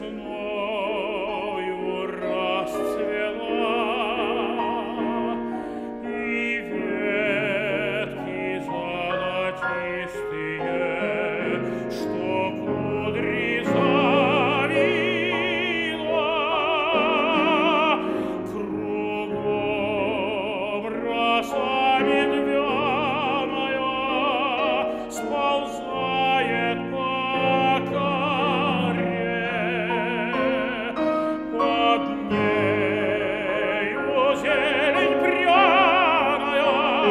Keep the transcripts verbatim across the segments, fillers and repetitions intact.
весною расцвела, и ветки золотистые, что кудри завила, кругом роса медвяная сползает по коре, под нею зелень пряная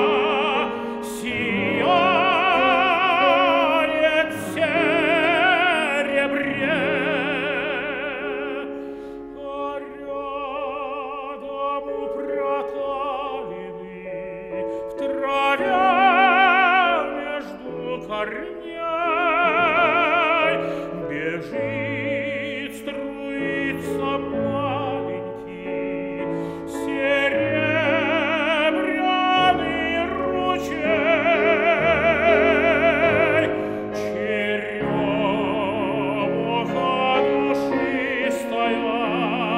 сияет серебре, а рядом у проталины в траве между корней бежит, струится маленький серебряный ручей. Черемуха душистая,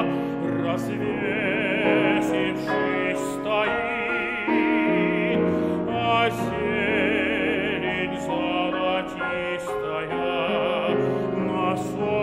развесившись, стоит, а зелень золотистая на солнце